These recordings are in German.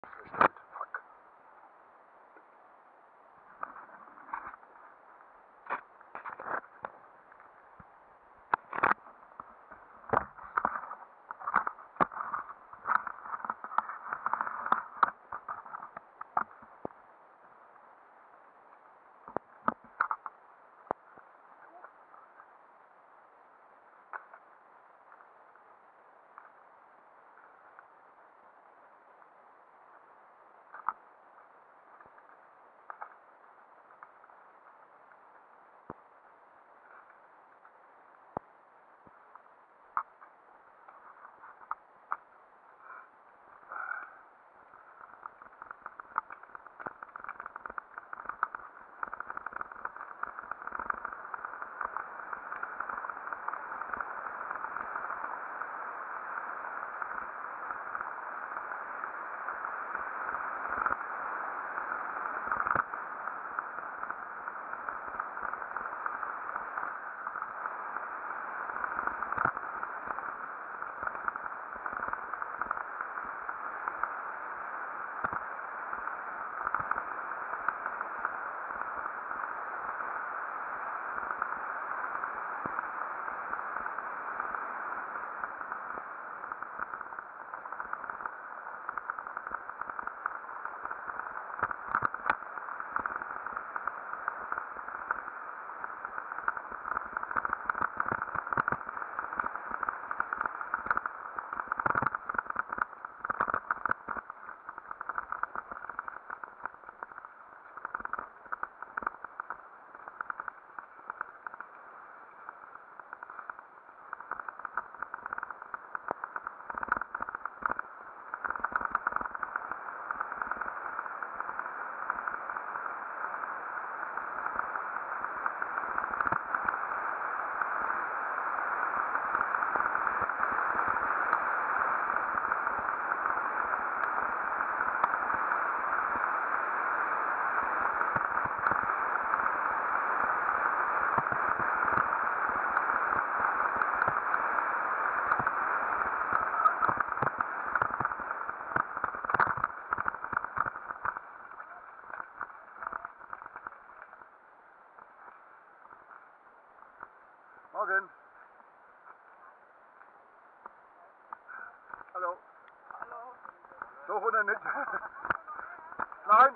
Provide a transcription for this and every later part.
Verstellt. Fuck. Morgen. Hallo. Hallo. So runter nicht. Nein.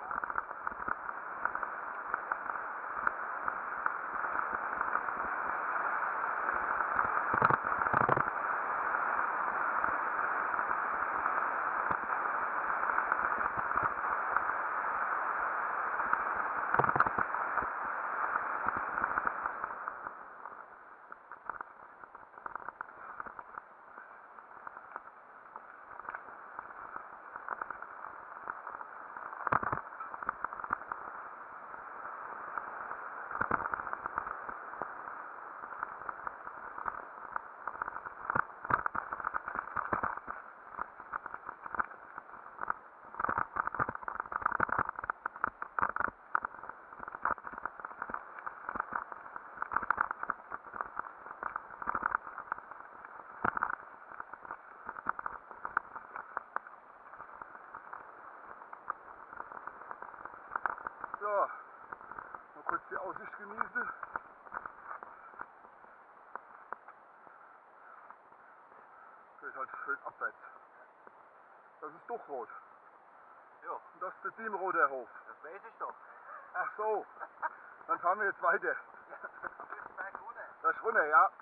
So, mal kurz die Aussicht genießen. Geht halt schön abwärts. Das ist Duchrot. Ja, Und das ist der Diemenroder Hof. das weiß ich doch. Ach so, dann fahren wir jetzt weiter. Berg runter. Das ist runter, ja.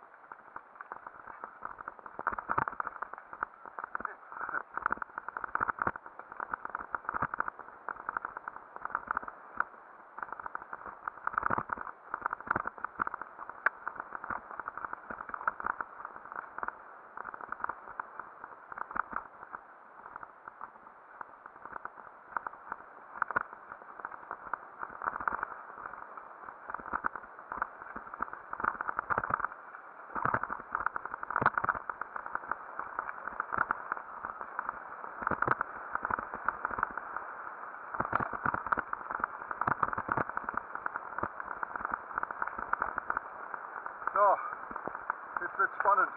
So, jetzt wird's spannend.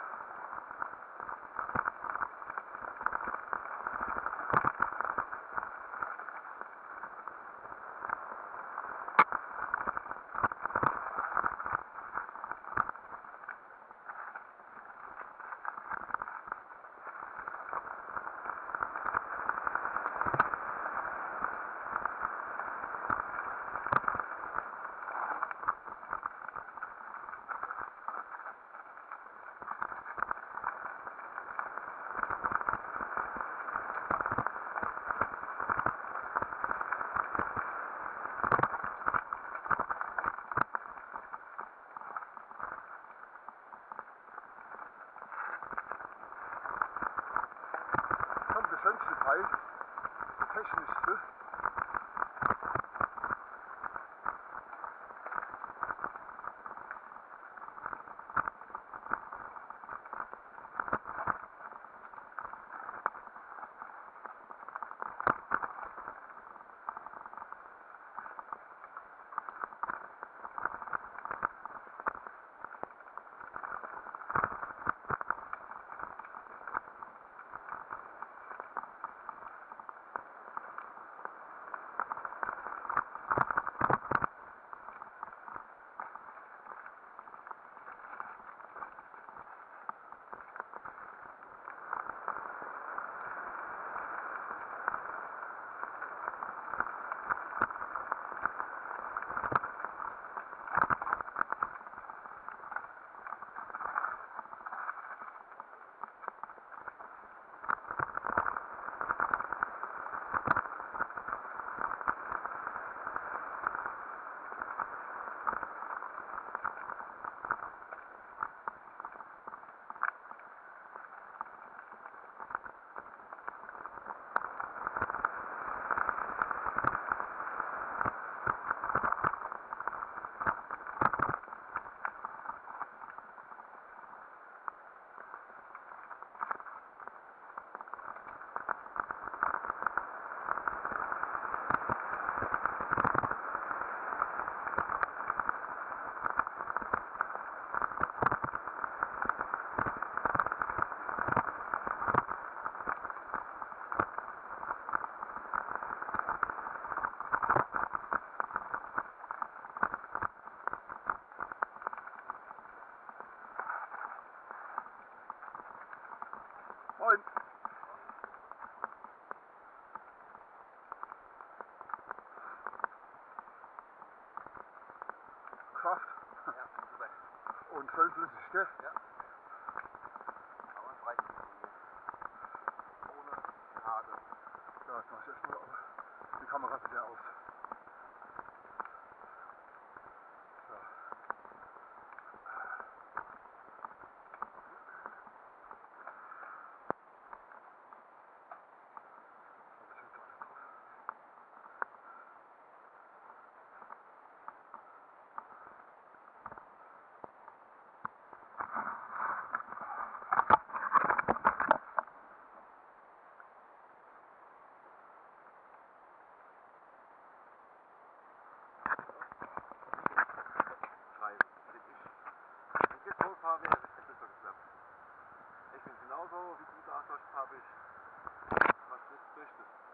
technischste. Moin. Kraft. Ja, super. Und schön flüssig, gell? Ja. Aber frei. Ohne Hade. Ja, jetzt mach ich erstmal die Kamera wieder aus. So. Habe ich es besser geklappt. Ich bin genauso wie du gesagt hast, habe ich was nicht möchtest.